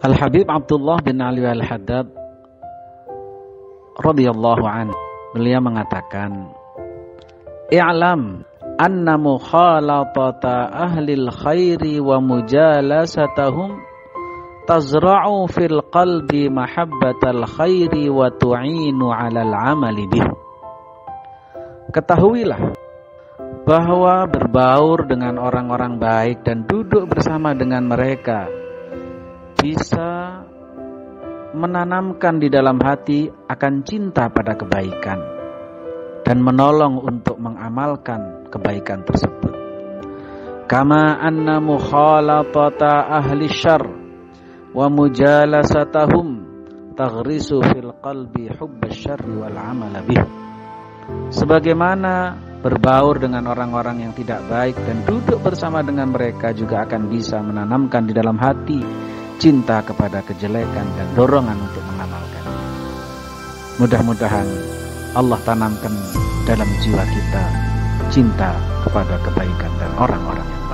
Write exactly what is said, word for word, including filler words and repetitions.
Al-Habib Abdullah bin Ali Al-Haddad radhiyallahu anhu, beliau mengatakan, "I'lam anna mukhalatata ahlil khairi wa mujalasatahum tazra'u fil qalbi mahabbatal khairi wa tu'inu 'alal 'amali bih." Ketahuilah bahwa berbaur dengan orang-orang baik dan duduk bersama dengan mereka bisa menanamkan di dalam hati akan cinta pada kebaikan dan menolong untuk mengamalkan kebaikan tersebut. Kama anna mukhalatata ahli syarr wa mujalasatahum taghrisu fil qalbi hubbasy syarri wal 'amala bih. Sebagaimana berbaur dengan orang-orang yang tidak baik dan duduk bersama dengan mereka juga akan bisa menanamkan di dalam hati cinta kepada kejelekan dan dorongan untuk mengamalkan. Mudah-mudahan Allah tanamkan dalam jiwa kita cinta kepada kebaikan dan orang-orang yang